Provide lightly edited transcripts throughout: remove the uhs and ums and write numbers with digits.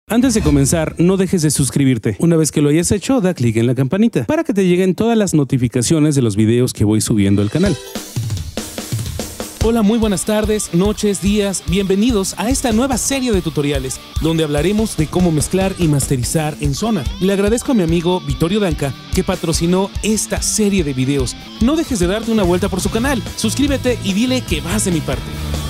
Antes de comenzar, no dejes de suscribirte. Una vez que lo hayas hecho, da clic en la campanita para que te lleguen todas las notificaciones de los videos que voy subiendo al canal. Hola, muy buenas tardes, noches, días, bienvenidos a esta nueva serie de tutoriales donde hablaremos de cómo mezclar y masterizar en Sonar. Le agradezco a mi amigo Vittorio Danca que patrocinó esta serie de videos. No dejes de darte una vuelta por su canal, suscríbete y dile que vas de mi parte.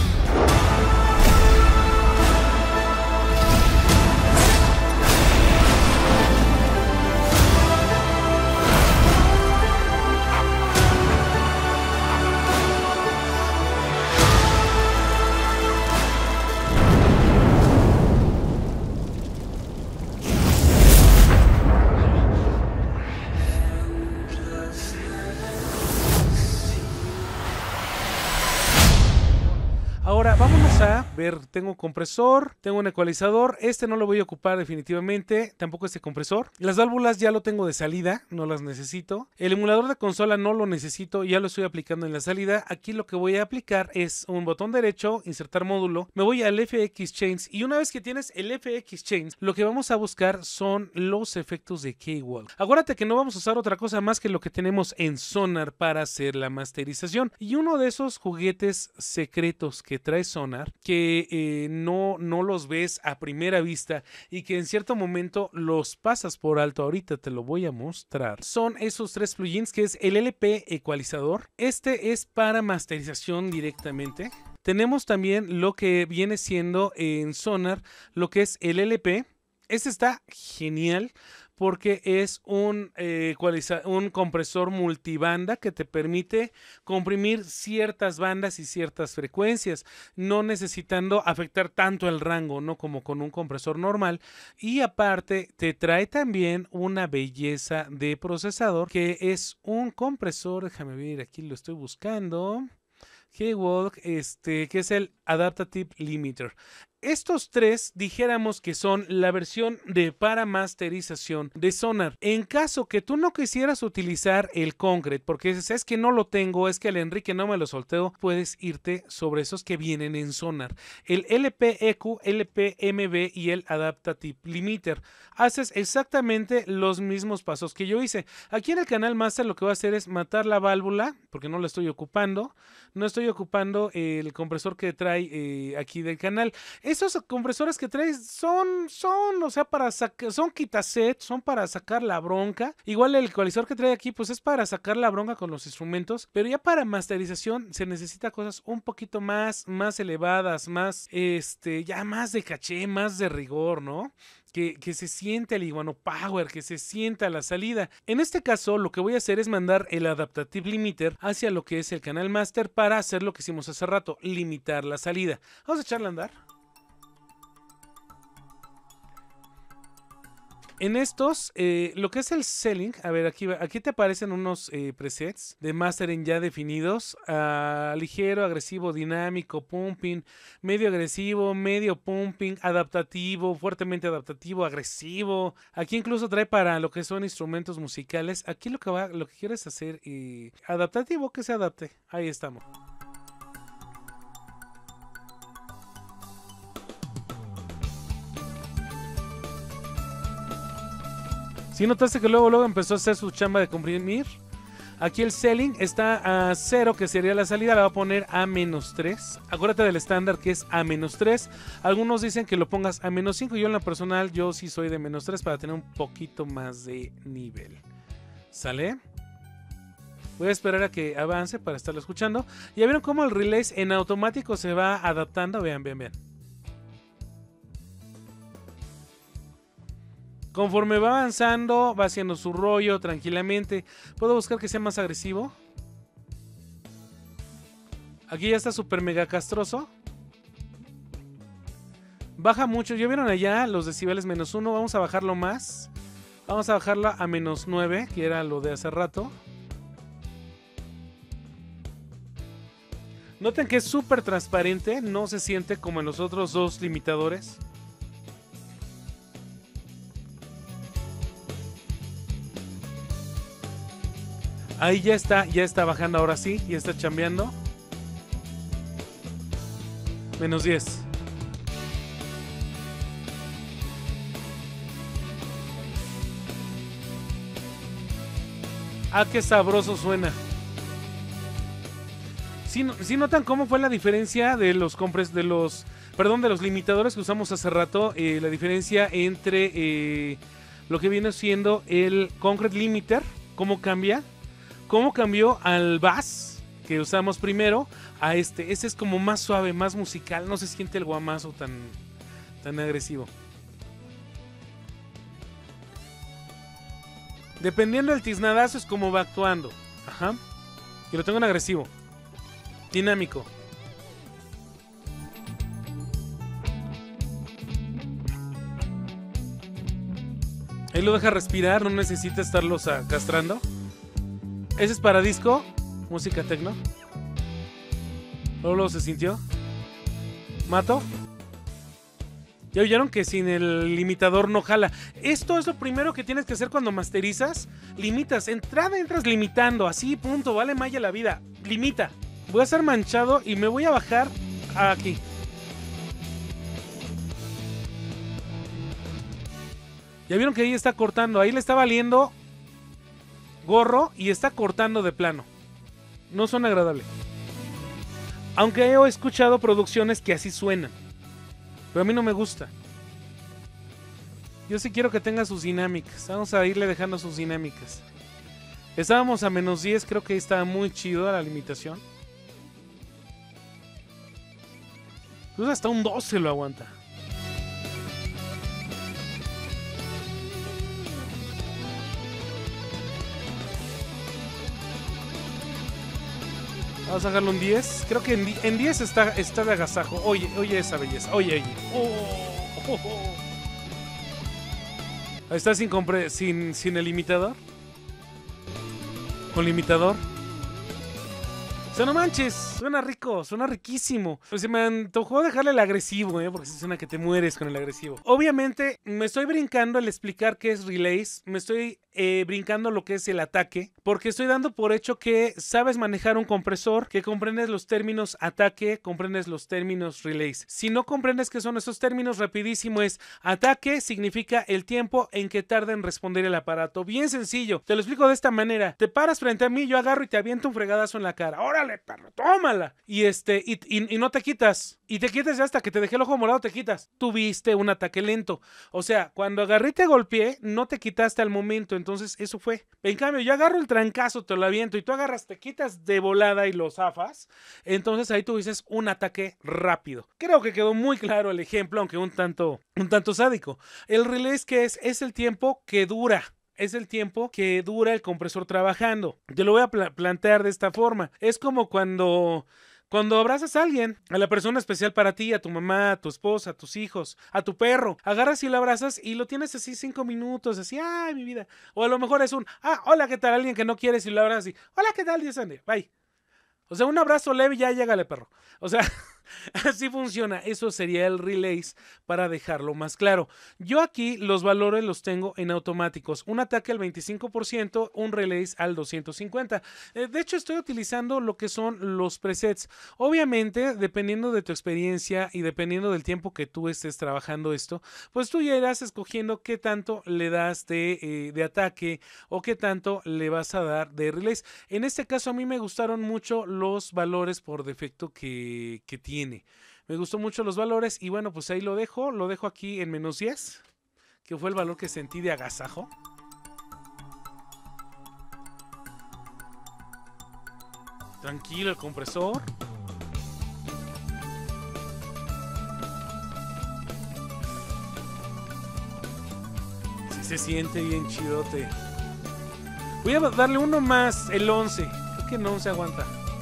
Ahora vámonos a ver, tengo un compresor, tengo un ecualizador, este no lo voy a ocupar definitivamente, tampoco este compresor. Las válvulas ya lo tengo de salida, no las necesito. El emulador de consola no lo necesito, ya lo estoy aplicando en la salida. Aquí lo que voy a aplicar es un botón derecho, insertar módulo, me voy al FX Change y una vez que tienes el FX Change, lo que vamos a buscar son los efectos de K-Walk. Acuérdate que no vamos a usar otra cosa más que lo que tenemos en Sonar para hacer la masterización. Y uno de esos juguetes secretos que trae Sonar, que no los ves a primera vista y que en cierto momento los pasas por alto, ahorita te lo voy a mostrar, son esos tres plugins que es el LP ecualizador. Este es para masterización directamente. Tenemos también lo que viene siendo en Sonar, lo que es el LP. Este está genial porque es un compresor multibanda que te permite comprimir ciertas bandas y ciertas frecuencias, no necesitando afectar tanto el rango, ¿no? Como con un compresor normal. Y aparte te trae también una belleza de procesador que es un compresor, déjame ver, aquí lo estoy buscando. K-Walk, que es el Adaptative Limiter. Estos tres dijéramos que son la versión de para masterización de Sonar. En caso que tú no quisieras utilizar el Concrete, porque es que no lo tengo, es que el Enrique no me lo solteo, puedes irte sobre esos que vienen en Sonar. El LP-EQ, LP-MB y el Adaptative Limiter. Haces exactamente los mismos pasos que yo hice. Aquí en el canal Master lo que voy a hacer es matar la válvula, porque no la estoy ocupando. No estoy ocupando el compresor que trae aquí del canal. Esos compresores que traes son quitaset, son para sacar la bronca. Igual el ecualizador que trae aquí pues es para sacar la bronca con los instrumentos, pero ya para masterización se necesita cosas un poquito más elevadas, más ya más de caché, más de rigor, ¿no? Que se siente el Iguano Power, que se sienta la salida. En este caso lo que voy a hacer es mandar el Adaptative Limiter hacia lo que es el canal Master para hacer lo que hicimos hace rato, limitar la salida. Vamos a echarle a andar. En estos, lo que es el Selling, a ver, aquí te aparecen unos presets de mastering ya definidos. Ligero, agresivo, dinámico, pumping, medio agresivo, medio pumping, adaptativo, fuertemente adaptativo, agresivo. Aquí incluso trae para lo que son instrumentos musicales. Aquí lo que quieres hacer, adaptativo, que se adapte. Ahí estamos. Si notaste que luego empezó a hacer su chamba de comprimir. Aquí el Selling está a 0, que sería la salida, la va a poner a -3. Acuérdate del estándar que es a -3. Algunos dicen que lo pongas a -5. Yo en lo personal, yo sí soy de -3 para tener un poquito más de nivel. ¿Sale? Voy a esperar a que avance para estarlo escuchando. Ya vieron cómo el relay en automático se va adaptando. Vean. Conforme va avanzando, va haciendo su rollo tranquilamente. ¿Puedo buscar que sea más agresivo? Aquí ya está súper mega castroso. Baja mucho. ¿Ya vieron allá los decibeles -1? Vamos a bajarlo más. Vamos a bajarla a -9, que era lo de hace rato. Noten que es súper transparente. No se siente como en los otros dos limitadores. Ahí ya está bajando ahora sí, ya está chambeando. -10. Ah, qué sabroso suena. ¿Sí notan cómo fue la diferencia de de los limitadores que usamos hace rato? La diferencia entre lo que viene siendo el Concrete Limiter, cómo cambia, cómo cambió al bass que usamos primero a este. Este es como más suave, más musical, no se siente el guamazo tan agresivo. Dependiendo del tiznadazo es como va actuando. Ajá. Y lo tengo en agresivo. Dinámico. Ahí lo deja respirar, no necesita estarlos castrando. Ese es para disco, música techno. Luego se sintió. Mato. Ya oyeron que sin el limitador no jala. Esto es lo primero que tienes que hacer cuando masterizas. Limitas, entras limitando, así, punto, vale malla la vida. Limita. Voy a estar manchado y me voy a bajar aquí. Ya vieron que ahí está cortando, ahí le está valiendo gorro y está cortando de plano. No suena agradable. Aunque he escuchado producciones que así suenan. Pero a mí no me gusta. Yo sí quiero que tenga sus dinámicas. Vamos a irle dejando sus dinámicas. Estábamos a -10, creo que ahí estaba muy chido la limitación. Pues hasta un 12 lo aguanta. Vamos a dejarlo en 10. Creo que en 10 está de agasajo. Oye esa belleza. Oye. Ahí está sin el limitador. Con limitador. O sea, no manches, suena rico, suena riquísimo. Pues se me antojó dejarle el agresivo, porque suena que te mueres con el agresivo. Obviamente, me estoy brincando el explicar qué es relays. Me estoy brincando lo que es el ataque, porque estoy dando por hecho que sabes manejar un compresor, que comprendes los términos ataque, comprendes los términos relays. Si no comprendes qué son esos términos, rapidísimo es ataque significa el tiempo en que tarda en responder el aparato. Bien sencillo, te lo explico de esta manera. Te paras frente a mí, yo agarro y te aviento un fregadazo en la cara. ¡Órale, perro, tómala! Y no te quitas. Y te quitas ya hasta que te dejé el ojo morado, te quitas. Tuviste un ataque lento. O sea, cuando agarré y te golpeé, no te quitaste al momento. Entonces, eso fue. En cambio, yo agarro el trancazo, te lo aviento y tú agarras, te quitas de volada y lo zafas. Entonces, ahí tú dices un ataque rápido. Creo que quedó muy claro el ejemplo, aunque un tanto sádico. El relay es el tiempo que dura. Es el tiempo que dura el compresor trabajando. Te lo voy a plantear de esta forma. Es como cuando abrazas a alguien, a la persona especial para ti, a tu mamá, a tu esposa, a tus hijos, a tu perro, agarras y lo abrazas y lo tienes así 5 minutos, así, ¡ay, mi vida! O a lo mejor es hola, ¿qué tal? Alguien que no quieres y lo abrazas y, hola, ¿qué tal? Dios ande, bye. O sea, un abrazo leve y ya llégale, perro. O sea, así funciona. Eso sería el relays para dejarlo más claro. Yo aquí los valores los tengo en automáticos. Un ataque al 25%, un relays al 250%. De hecho, estoy utilizando lo que son los presets. Obviamente, dependiendo de tu experiencia y dependiendo del tiempo que tú estés trabajando esto, pues tú ya irás escogiendo qué tanto le das de ataque o qué tanto le vas a dar de relays. En este caso, a mí me gustaron mucho los valores por defecto que tiene. Me gustó mucho los valores y bueno, pues ahí lo dejo aquí en -10, que fue el valor que sentí de agasajo. Tranquilo el compresor. Sí se siente bien chidote. Voy a darle uno más, el 11. Creo que el 11 aguanta.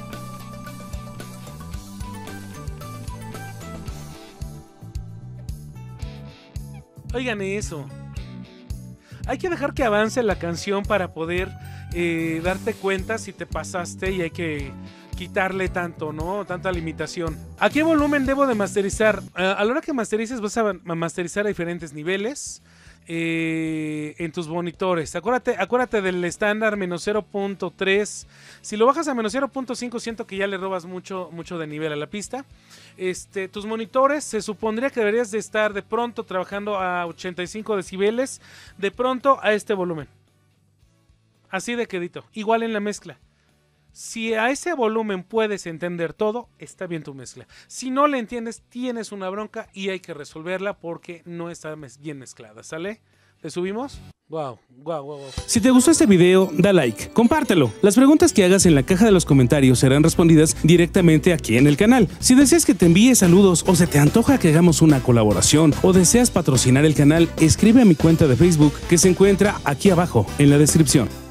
Oigan eso. Hay que dejar que avance la canción para poder darte cuenta si te pasaste y hay que quitarle tanto, ¿no? Tanta limitación. ¿A qué volumen debo de masterizar? A la hora que masterices vas a masterizar a diferentes niveles. En tus monitores. Acuérdate del estándar -0.3. Si lo bajas a -0.5 siento que ya le robas mucho de nivel a la pista. Tus monitores se supondría que deberías de estar de pronto trabajando a 85 decibeles, de pronto a este volumen. Así de quedito. Igual en la mezcla. Si a ese volumen puedes entender todo, está bien tu mezcla. Si no le entiendes, tienes una bronca y hay que resolverla porque no está bien mezclada, ¿sale? ¿Le subimos? Wow. Si te gustó este video, da like, compártelo. Las preguntas que hagas en la caja de los comentarios serán respondidas directamente aquí en el canal. Si deseas que te envíe saludos o se te antoja que hagamos una colaboración o deseas patrocinar el canal, escribe a mi cuenta de Facebook que se encuentra aquí abajo en la descripción.